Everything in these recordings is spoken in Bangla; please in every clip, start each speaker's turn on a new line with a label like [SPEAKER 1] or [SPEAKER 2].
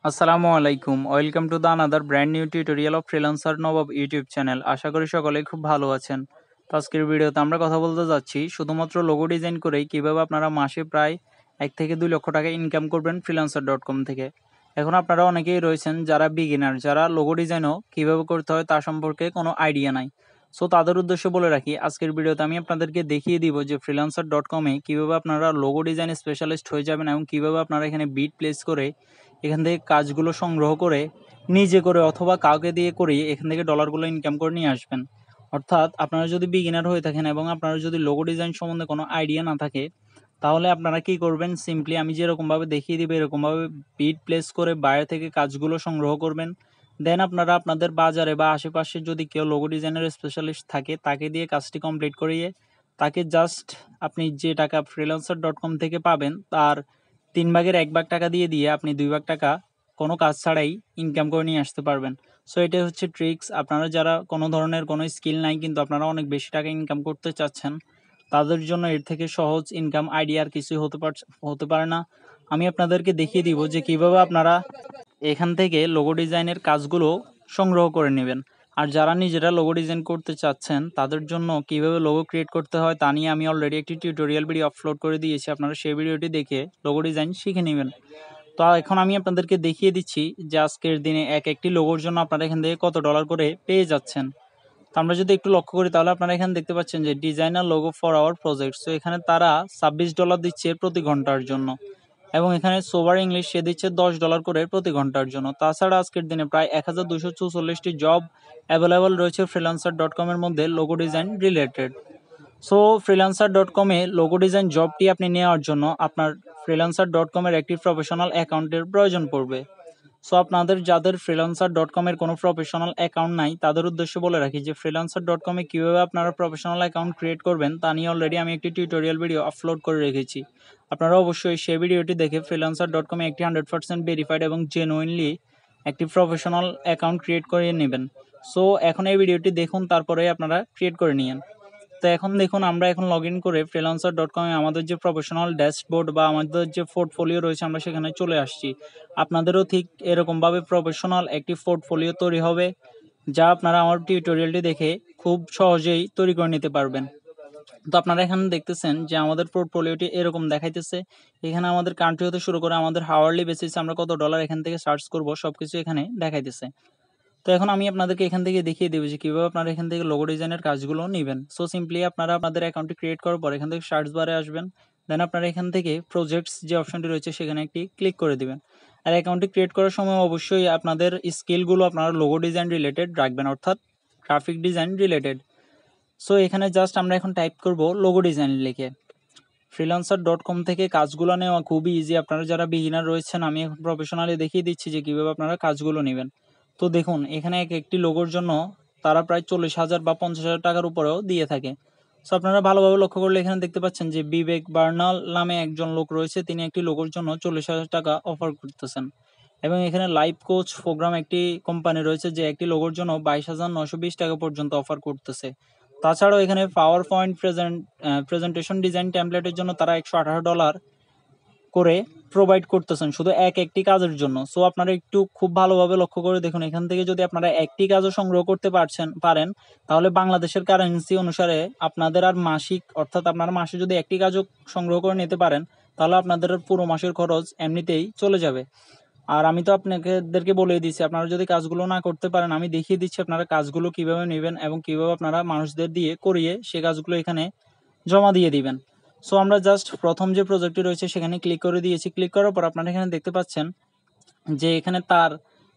[SPEAKER 1] আসসালামু আলাইকুম, welcome to the another brand new tutorial of freelancer Nawab YouTube channel. আশা করি সকলেই খুব ভালো আছেন। তো আজকের ভিডিওতে আমরা কথা বলতে যাচ্ছি শুধুমাত্র লোগো ডিজাইন করেই কীভাবে আপনারা মাসে প্রায় 1 থেকে 2 লক্ষ টাকা ইনকাম করবেন freelancer.com থেকে। এখন আপনারা অনেকেই রয়েছেন যারা বিগিনার, যারা লোগো ডিজাইনও কীভাবে করতে হয় তা সম্পর্কে কোনো আইডিয়া নাই। সো তাদের উদ্দেশ্যে বলে রাখি, আজকের ভিডিওতে আমি আপনাদেরকে দেখিয়ে দিব যে freelancer.com-এ কীভাবে আপনারা লোগো ডিজাইন স্পেশালিস্ট হয়ে যাবেন এবং কীভাবে আপনারা এখানে বিড প্লেস করে এখান থেকে কাজগুলো সংগ্রহ করে নিজে করে অথবা কাউকে দিয়ে করিয়ে এখান থেকে ডলারগুলো ইনকাম করে নিয়ে আসবেন। অর্থাৎ আপনারা যদি বিগিনার হয়ে থাকেন এবং আপনারা যদি লোগো ডিজাইন সম্বন্ধে কোনো আইডিয়া না থাকে, তাহলে আপনারা কি করবেন, সিম্পলি আমি যেরকমভাবে দেখিয়ে দিব এরকমভাবে বিড প্লেস করে বাইরে থেকে কাজগুলো সংগ্রহ করবেন। দেন আপনারা আপনাদের বাজারে বা আশেপাশে যদি কেউ লোগো ডিজাইনের স্পেশালিস্ট থাকে তাকে দিয়ে কাজটি কমপ্লিট করিয়ে তাকে জাস্ট আপনি যে টাকা freelancer.com থেকে পাবেন তার 3/1 টাকা দিয়ে আপনি 2 ভাগ টাকা কোনো কাজ ছাড়াই ইনকাম করে নিয়ে আসতে পারবেন। সো এটাই হচ্ছে ট্রিক্স। আপনারা যারা কোনো ধরনের কোনো স্কিল নাই কিন্তু আপনারা অনেক বেশি টাকা ইনকাম করতে চাচ্ছেন, তাদের জন্য এর থেকে সহজ ইনকাম আইডিয়া আর কিছুই হতে পারে না। আমি আপনাদেরকে দেখিয়ে দিব যে কীভাবে আপনারা এখান থেকে লোগো ডিজাইনের কাজগুলো সংগ্রহ করে নেবেন। আর যারা নিজেরা লোগো ডিজাইন করতে চাচ্ছেন তাদের জন্য কীভাবে লোগো ক্রিয়েট করতে হয় তা নিয়ে আমি অলরেডি একটি টিউটোরিয়াল ভিডিও আপলোড করে দিয়েছি, আপনারা সেই ভিডিওটি দেখে লোগো ডিজাইন শিখে নেবেন। তো এখন আমি আপনাদেরকে দেখিয়ে দিচ্ছি যে আজকের দিনে একটি লোগোর জন্য আপনারা এখান থেকে কত ডলার করে পেয়ে যাচ্ছেন। তো আমরা যদি একটু লক্ষ্য করি তাহলে আপনারা এখানে দেখতে পাচ্ছেন যে designer logo for our project. So এখানে তারা $26 দিচ্ছে প্রতি ঘন্টার জন্য এবং এখানে সোবার ইংলিশ সে দিচ্ছে $10 করে প্রতি ঘন্টার জন্য। তাছাড়া আজকের দিনে প্রায় 1244টি জব অ্যাভেলেবল রয়েছে freelancer.com-এর মধ্যে লোগো ডিজাইন রিলেটেড। সো freelancer.com-এ লোগো ডিজাইন জবটি আপনি নেওয়ার জন্য আপনার freelancer.com-এর একটি প্রফেশনাল অ্যাকাউন্টের প্রয়োজন পড়বে। সো আপনাদের যাদের freelancer.com-এর কোনো প্রফেশনাল অ্যাকাউন্ট নাই তাদের উদ্দেশ্যে বলে রাখি যে freelancer.com-এ কীভাবে আপনারা প্রফেশনাল অ্যাকাউন্ট ক্রিয়েট করবেন তা নিয়ে অলরেডি আমি একটি টিউটোরিয়াল ভিডিও আপলোড করে রেখেছি। আপনারা অবশ্যই সেই ভিডিওটি দেখে freelancer.com-এ একটি 100% ভেরিফাইড এবং জেনুইনলি একটি প্রফেশনাল অ্যাকাউন্ট ক্রিয়েট করে নেবেন। সো এখন এই ভিডিওটি দেখুন, তারপরে আপনারা ক্রিয়েট করে নিন। তো এখন দেখুন, আমরা এখন লগ ইন করে freelancer.com-এ আমাদের যে প্রফেশনাল ড্যাশবোর্ড বা আমাদের যে পোর্টফোলিও রয়েছে আমরা সেখানে চলে আসছি। আপনাদেরও ঠিক এরকমভাবে প্রফেশনাল একটি পোর্টফোলিও তৈরি হবে যা আপনারা আমার টিউটোরিয়ালটি দেখে খুব সহজেই তৈরি করে নিতে পারবেন। তো আপনারা এখানে দেখতেছেন যে আমাদের পোর্টফোলিওটি এরকম দেখাইতেছে। এখানে আমাদের কান্ট্রি হতে শুরু করে আমাদের হাওয়ারলি বেসিসে আমরা কত ডলার এখান থেকে সার্চ করব সবকিছু এখানে দেখাইতেছে। তো এখন আমি আপনাদেরকে এখান থেকে দেখিয়ে দেবো যে কীভাবে আপনারা এখান থেকে লোগো ডিজাইনের কাজগুলো নেবেন। সো সিম্পলি আপনারা আপনাদের অ্যাকাউন্টটি ক্রিয়েট করার পর এখান থেকে সার্চ বারে আসবেন। দেন আপনারা এখান থেকে প্রজেক্টস যে অপশনটি রয়েছে সেখানে একটি ক্লিক করে দিবেন। আর অ্যাকাউন্টটি ক্রিয়েট করার সময় অবশ্যই আপনাদের স্কিলগুলো আপনারা লোগো ডিজাইন রিলেটেড রাখবেন, অর্থাৎ গ্রাফিক ডিজাইন রিলেটেড। সো এখানে জাস্ট আমরা এখন টাইপ করব লোগো ডিজাইন লিখে। freelancer.com থেকে কাজগুলো নেওয়া খুবই ইজি। আপনারা যারা বিগিনার রয়েছেন আমি এখন প্রফেশনালি দেখিয়ে দিচ্ছি যে কীভাবে আপনারা কাজগুলো নেবেন। তো দেখুন এখানে একটি লোগোর জন্য তারা প্রায় 40,000 বা 50,000 টাকার উপরেও দিয়ে থাকে। সো আপনারা ভালোভাবে লক্ষ্য করলে এখানে দেখতে পাচ্ছেন যে বিবেক বার্নাল নামে একজন লোক রয়েছে, তিনি একটি লোগোর জন্য 40,000 টাকা অফার করতেছেন। এবং এখানে লাইফ কোচ প্রোগ্রাম একটি কোম্পানি রয়েছে যে একটি লোগোর জন্য 22,920 টাকা পর্যন্ত অফার করতেছে। তাছাড়াও এখানে পাওয়ার পয়েন্ট প্রেজেন্টেশন ডিজাইন টেমপ্লেটের জন্য তারা $118 করে প্রোভাইড করতেছেন শুধু একটি কাজের জন্য। সো আপনারা একটু খুব ভালোভাবে লক্ষ্য করে দেখুন, এখান থেকে যদি আপনারা একটি কাজও সংগ্রহ করতে পারেন তাহলে বাংলাদেশের কারেন্সি অনুসারে আপনাদের আর মাসিক, অর্থাৎ আপনারা মাসে যদি একটি কাজও সংগ্রহ করে নিতে পারেন তাহলে আপনাদের পুরো মাসের খরচ এমনিতেই চলে যাবে। আর আমি তো আপনাদেরকে বলেই দিচ্ছি, আপনারা যদি কাজগুলো না করতে পারেন আমি দেখিয়ে দিচ্ছি আপনারা কাজগুলো কীভাবে নেবেন এবং কীভাবে আপনারা মানুষদের দিয়ে করিয়ে সে কাজগুলো এখানে জমা দিয়ে দিবেন। সো আমরা জাস্ট প্রথম যে প্রজেক্টটি রয়েছে সেখানে ক্লিক করে দিয়েছি। ক্লিক করার পর আপনারা এখানে দেখতে পাচ্ছেন যে এখানে তার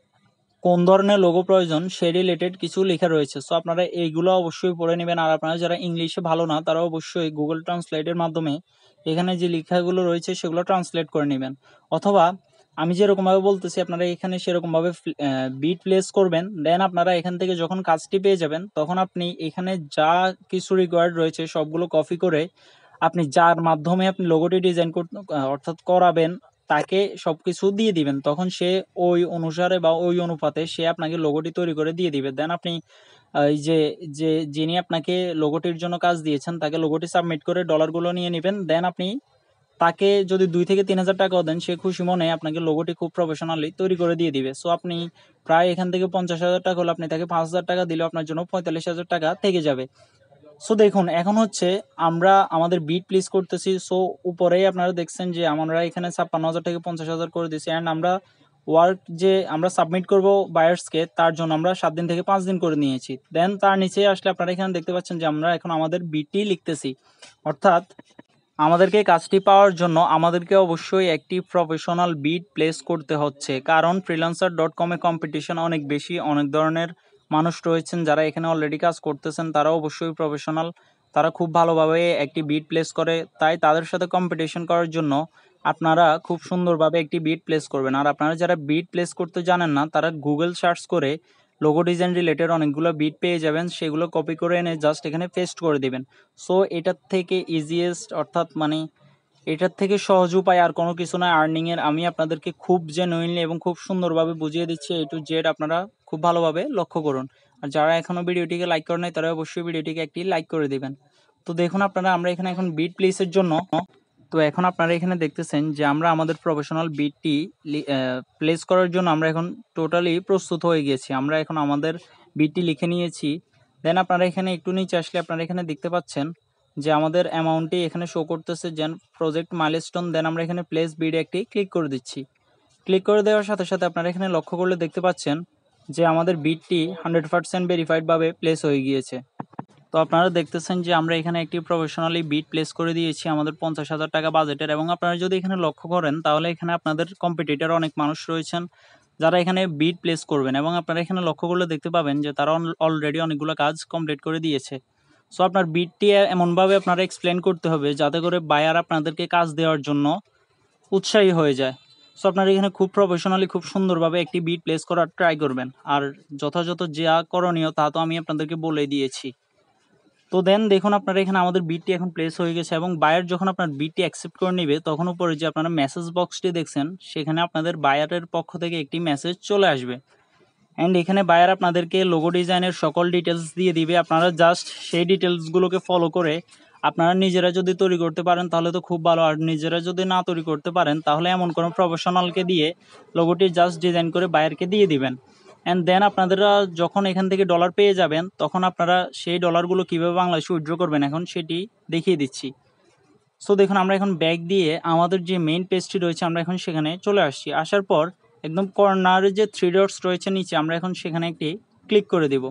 [SPEAKER 1] কোন ধরনের লোগো প্রয়োজন সে রিলেটেড কিছু লেখা রয়েছে। সো আপনারা এইগুলো অবশ্যই পড়ে নেবেন। আর আপনারা যারা ইংলিশে ভালো না তারা অবশ্যই গুগল ট্রান্সলেটের মাধ্যমে এখানে যে লেখাগুলো রয়েছে সেগুলো ট্রান্সলেট করে নেবেন, অথবা আমি যেরকমভাবে বলতেছি আপনারা এখানে সেরকমভাবে বিট প্লেস করবেন। দেন আপনারা এখান থেকে যখন কাজটি পেয়ে যাবেন তখন আপনি এখানে যা কিছু রিকোয়ার্ড রয়েছে সবগুলো কপি করে আপনি যার মাধ্যমে আপনি লোগোটি ডিজাইন অর্থাৎ করাবেন তাকে সবকিছু দিয়ে দিবেন। তখন সে ওই অনুসারে বা ওই অনুপাতে সে আপনাকে লোগোটি তৈরি করে দিয়ে দিবে। দেন আপনি এই যে যিনি আপনাকে লোগোটির জন্য কাজ দিয়েছেন তাকে লোগোটি সাবমিট করে ডলারগুলো নিয়ে নেবেন। দেন আপনি তাকে যদি 2 থেকে 3,000 টাকাও দেন, সে খুশি মনে আপনাকে লোগোটি খুব প্রফেশনালি তৈরি করে দিয়ে দিবে। সো আপনি প্রায় এখান থেকে 50,000 টাকা হলে আপনি তাকে 5,000 টাকা দিলেও আপনার জন্য 45,000 টাকা থেকে যাবে। সো দেখুন, এখন হচ্ছে আমরা আমাদের বিট প্লেস করতেছি। সো উপরেই আপনারা দেখছেন যে আমরা এখানে 56,000 থেকে 50,000 করে দিয়েছি, অ্যান্ড আমরা ওয়ার্ক যে আমরা সাবমিট করব বায়ার্সকে, তার জন্য আমরা 7 দিন থেকে 5 দিন করে নিয়েছি। দেন তার নিচে আসলে আপনারা এখানে দেখতে পাচ্ছেন যে আমরা এখন আমাদের বিটটি লিখতেছি। অর্থাৎ আমাদেরকে কাজটি পাওয়ার জন্য আমাদেরকে অবশ্যই একটি প্রফেশনাল বিট প্লেস করতে হচ্ছে, কারণ freelancer.com-এ কম্পিটিশন অনেক বেশি। অনেক ধরনের মানুষ রয়েছেন যারা এখানে অলরেডি কাজ করতেছেন, তারা অবশ্যই প্রফেশনাল, তারা খুব ভালোভাবে একটি বিট প্লেস করে। তাই তাদের সাথে কম্পিটিশন করার জন্য আপনারা খুব সুন্দরভাবে একটি বিট প্লেস করবেন। আর আপনারা যারা বিট প্লেস করতে জানেন না, তারা গুগল সার্চ করে লোগো ডিজাইন রিলেটেড অনেকগুলো বিট পেয়ে যাবেন, সেগুলো কপি করে এনে জাস্ট এখানে পেস্ট করে দিবেন। সো এটার থেকে ইজিয়েস্ট, অর্থাৎ মানে এটার থেকে সহজ উপায় আর কোনো কিছু নয় আর্নিংয়ের। আমি আপনাদেরকে খুব জেনুইনলি এবং খুব সুন্দরভাবে বুঝিয়ে দিচ্ছি A to Z, আপনারা খুব ভালোভাবে লক্ষ্য করুন। আর যারা এখনও ভিডিওটিকে লাইক করেন নাই, তারা অবশ্যই ভিডিওটিকে একটি লাইক করে দিবেন। তো দেখুন আপনারা, আমরা এখানে এখন বিট প্লেসের জন্য, তো এখন আপনারা এখানে দেখতেছেন যে আমরা আমাদের প্রফেশনাল বিটটি প্লেস করার জন্য আমরা এখন টোটালি প্রস্তুত হয়ে গেছি। আমরা এখন আমাদের বিটটি লিখে নিয়েছি। দেন আপনারা এখানে একটু নিচে আসলে আপনারা এখানে দেখতে পাচ্ছেন যে আমাদের অ্যামাউন্টটি এখানে শো করতেছে, যেন প্রজেক্ট মাইলস্টোন। দেন আমরা এখানে প্লেস বিডে একটি ক্লিক করে দিচ্ছি। ক্লিক করে দেওয়ার সাথে সাথে আপনারা এখানে লক্ষ্য করলে দেখতে পাচ্ছেন যে আমাদের বিটটি 100% ভেরিফাইডভাবে প্লেস হয়ে গিয়েছে। তো আপনারা দেখতেছেন যে আমরা এখানে একটি প্রফেশনালি বিট প্লেস করে দিয়েছি আমাদের 50,000 টাকা বাজেটের। এবং আপনারা যদি এখানে লক্ষ্য করেন, তাহলে এখানে আপনাদের কম্পিটিটর অনেক মানুষ রয়েছেন যারা এখানে বিট প্লেস করবেন, এবং আপনারা এখানে লক্ষ্য করলে দেখতে পাবেন যে তারা অলরেডি অনেকগুলো কাজ কমপ্লিট করে দিয়েছে। সো আপনার বিটটি এমনভাবে আপনারা এক্সপ্লেন করতে হবে যাতে করে বায়ার আপনাদেরকে কাজ দেওয়ার জন্য উৎসাহী হয়ে যায়। সো আপনারা এখানে খুব প্রফেশনালি খুব সুন্দরভাবে একটি বিট প্লেস করার ট্রাই করবেন। আর যথাযথ যা করণীয় তা তো আমি আপনাদেরকে বলে দিয়েছি। তো দেন দেখুন আপনারা এখানে আমাদের বিটটি এখন প্লেস হয়ে গেছে, এবং বায়ার যখন আপনার বিটটি অ্যাকসেপ্ট করে নেবে, তখন উপরে যে আপনারা মেসেজ বক্সটি দেখছেন, সেখানে আপনাদের বায়ারের পক্ষ থেকে একটি মেসেজ চলে আসবে। অ্যান্ড এখানে বায়ার আপনাদেরকে লোগো ডিজাইনের সকল ডিটেলস দিয়ে দিবে। আপনারা জাস্ট সেই ডিটেলসগুলোকে ফলো করে আপনারা নিজেরা যদি তৈরি করতে পারেন তাহলে তো খুব ভালো। আর নিজেরা যদি না তৈরি করতে পারেন, তাহলে এমন কোনো প্রফেশনালকে দিয়ে লোগোটি জাস্ট ডিজাইন করে বায়ারকে দিয়ে দিবেন। অ্যান্ড দেন আপনারা যখন এখান থেকে ডলার পেয়ে যাবেন, তখন আপনারা সেই ডলারগুলো কীভাবে বাংলাদেশে উইথড্র করবেন এখন সেটি দেখিয়ে দিচ্ছি। সো দেখুন, আমরা এখন ব্যাক দিয়ে আমাদের যে মেইন পেজটি রয়েছে, আমরা এখন সেখানে চলে আসছি। আসার পর একদম কর্নারে যে 3 ডটস রয়েছে নিচে, আমরা এখন সেখানে একটি ক্লিক করে দেব।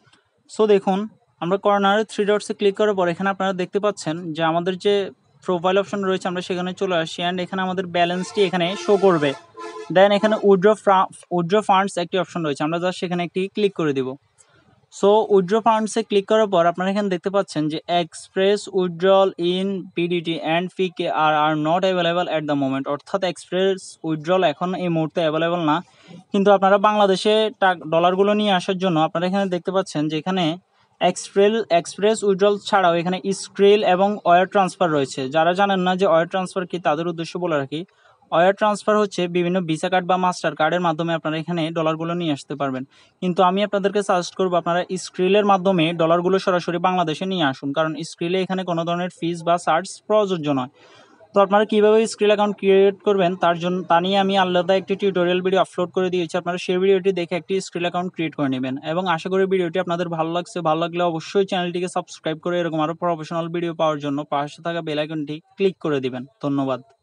[SPEAKER 1] সো দেখুন, আমরা কর্নারে 3 ডটসে ক্লিক করার পর এখানে আপনারা দেখতে পাচ্ছেন যে আমাদের যে প্রোফাইল অপশন রয়েছে, আমরা সেখানে চলে আসছি। অ্যান্ড এখানে আমাদের ব্যালেন্সটি এখানে শো করবে। দেন এখানে উইথড্র ফান্ডস একটি অপশন রয়েছে, আমরা জাস্ট সেখানে একটি ক্লিক করে দেব। সো উইথড্র ফান্ডসে ক্লিক করার পর আপনারা এখানে দেখতে পাচ্ছেন যে express withdrawal in PDT and ফিকে are not available at the moment. অর্থাৎ এক্সপ্রেস উইথড্রল এখন এই মুহূর্তে অ্যাভেলেবল না, কিন্তু আপনারা বাংলাদেশে ডলারগুলো নিয়ে আসার জন্য আপনারা এখানে দেখতে পাচ্ছেন যে এখানে এক্সপ্রেস উইথড্রল ছাড়াও এখানে স্ক্রিল এবং ওয়্যার ট্রান্সফার রয়েছে। যারা জানেন না যে ওয়্যার ট্রান্সফার কি, তাদের উদ্দেশ্য বলে রাখি। ওয়্যার ট্রান্সফার হচ্ছে বিভিন্ন ভিসা কার্ড বা মাস্টার কার্ডের মাধ্যমে আপনারা এখানে ডলারগুলো নিয়ে আসতে পারবেন। কিন্তু আমি আপনাদেরকে সাজেস্ট করবো আপনারা স্ক্রিলের মাধ্যমে ডলারগুলো সরাসরি বাংলাদেশে নিয়ে আসুন, কারণ স্ক্রিলে এখানে কোনো ধরনের ফিস বা চার্জ প্রযোজ্য নয়। তো আপনারা কীভাবে স্ক্রিল অ্যাকাউন্ট ক্রিয়েট করবেন তা নিয়ে আমি আলাদা একটি টিউটোরিয়াল ভিডিও আপলোড করে দিয়েছি। আপনারা সেই ভিডিওটি দেখে একটি স্ক্রিল অ্যাকাউন্ট ক্রিয়েট করে নেবেন। এবং আশা করি ভিডিওটি আপনাদের ভালো লাগছে। ভালো লাগলে অবশ্যই চ্যানেলটিকে সাবস্ক্রাইব করে এরকম আরও প্রফেশনাল ভিডিও পাওয়ার জন্য পাশে থাকা বেল আইকনটি ক্লিক করে দিবেন। ধন্যবাদ।